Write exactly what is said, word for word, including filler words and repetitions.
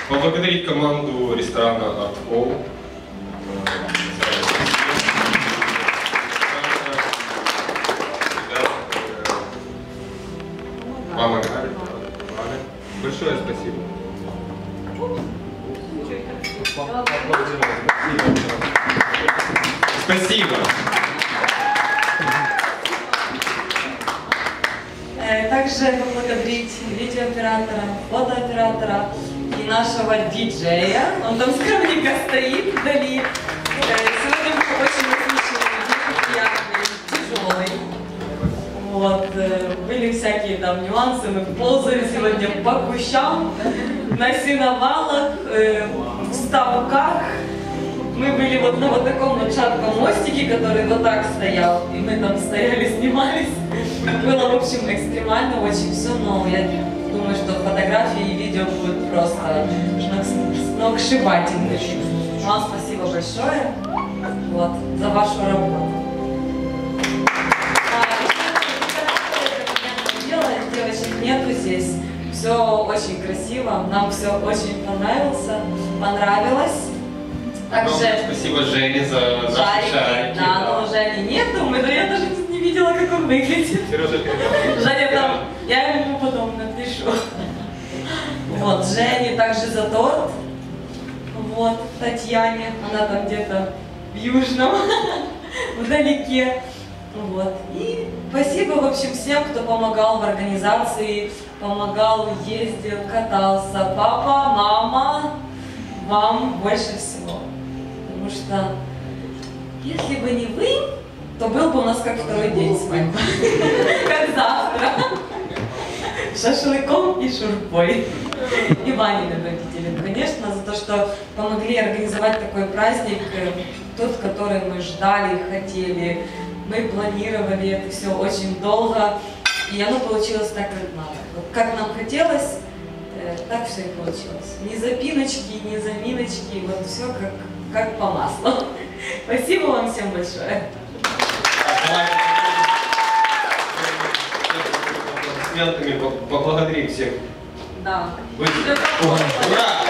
поблагодарить команду ресторана Art Hall. Мама Галя. Большое спасибо. Спасибо. Также поблагодарить видеооператора, фотооператора и нашего диджея. Он там скромненько стоит вдали. Сегодня был очень насыщенный, приятный, тяжелый. Вот. Были всякие там нюансы. Мы ползали сегодня по кущам, на сеновалах, в ставках. Мы были вот на вот таком вот шатком мостике, который вот так стоял, и мы там стояли, снимались. Было, в общем, экстремально очень все, но я думаю, что фотографии и видео будут просто сногсшибательные. Вам спасибо большое вот, за вашу работу. А, девочек нету здесь. Все очень красиво, нам все очень понравилось. понравилось. Также... Спасибо Жене за наши шарики. шарики да, да, но Жени нету, мы, да, я даже не видела, как он выглядит. Женя там, я ему потом напишу. Вот, Жене также за торт. Вот, Татьяне, она там где-то в Южном, вдалеке. Вот. И спасибо, в общем, всем, кто помогал в организации, помогал, ездил, катался. Папа, мама, вам больше всего. Потому что, если бы не вы, то был бы у нас как второй день свадьбы. Как завтра. Шашлыком и шурпой. И Ваниным родителям, конечно, за то, что помогли организовать такой праздник, тот, который мы ждали, хотели. Мы планировали это все очень долго, и оно получилось так, как надо. Вот как нам хотелось, так все и получилось. Ни запиночки, ни заминочки, вот все как, как по маслу. Спасибо вам всем большое. Аплодисментами поблагодарим всех. Да. Ура!